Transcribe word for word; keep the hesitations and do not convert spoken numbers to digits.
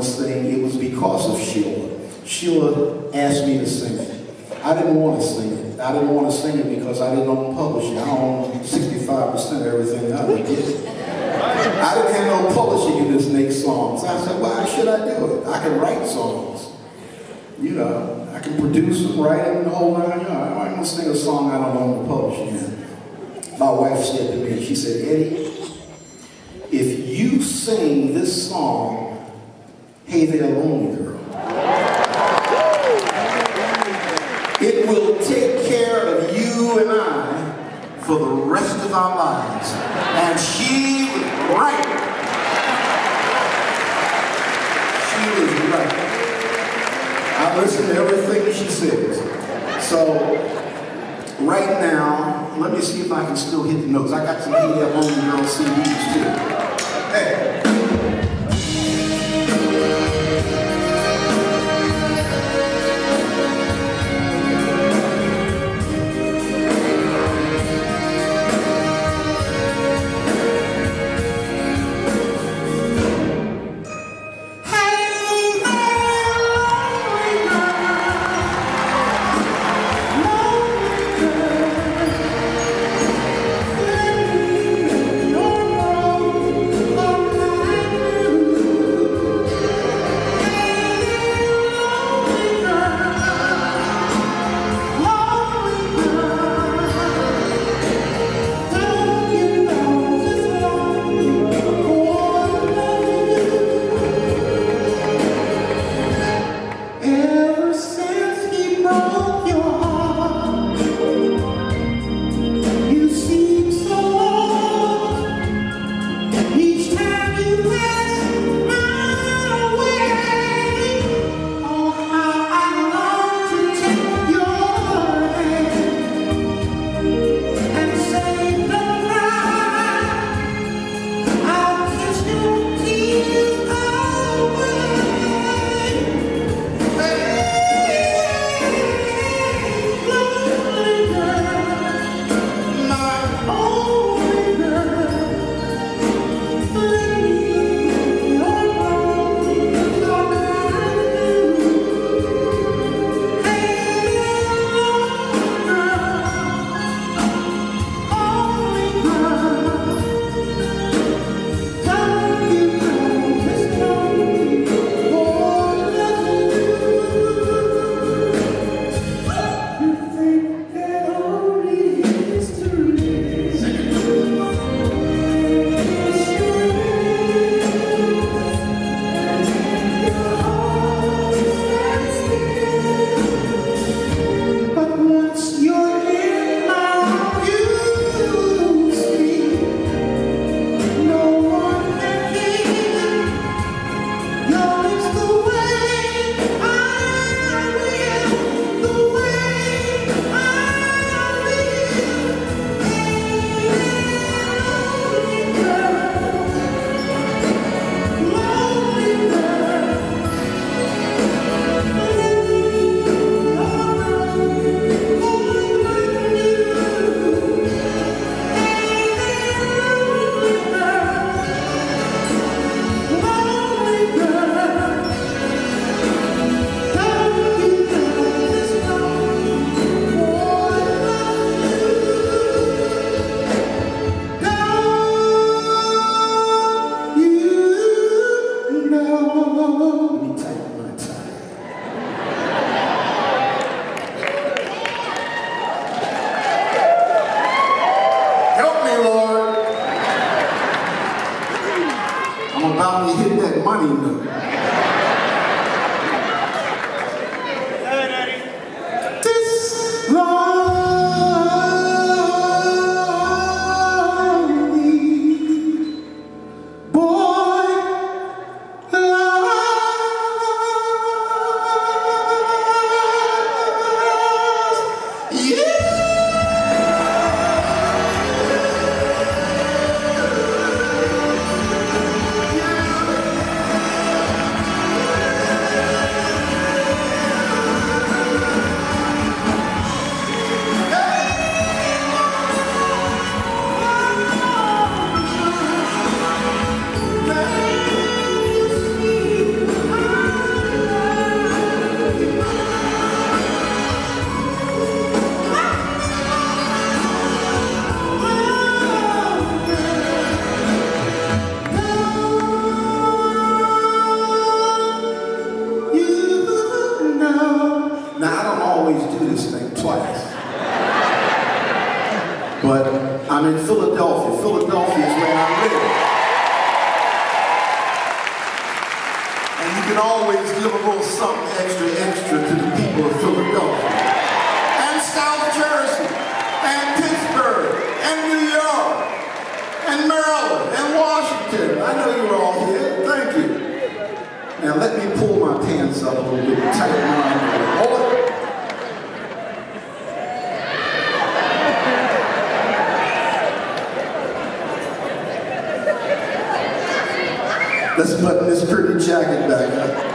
to sing, it was because of Sheila. Sheila asked me to sing it. I didn't want to sing it. I didn't want to sing it because I didn't own publishing. I own sixty-five percent of everything I would get. I didn't have no publishing in this next songs. I said, why should I do it? I can write songs. You know, I can produce them, write them, the whole nine yards. I'm not going to sing a song I don't own the publishing in. My wife said to me, she said, Eddie, if you sing this song, Hey There Lonely Girl, it will take care of you and I for the rest of our lives. And she was right. She was right. I listen to everything she says. So, right now, let me see if I can still hit the notes. I got some Hey There Lonely Girl C Ds too. Hey. I'm in Philadelphia. Philadelphia is where I live. And you can always give a little something extra, extra to the people of Philadelphia. And South Jersey, and Pittsburgh, and New York, and Maryland, and Washington. I know you're all here. Thank you. Now let me pull my pants up a little bit and tighten my hold it. Let's button this pretty jacket back up.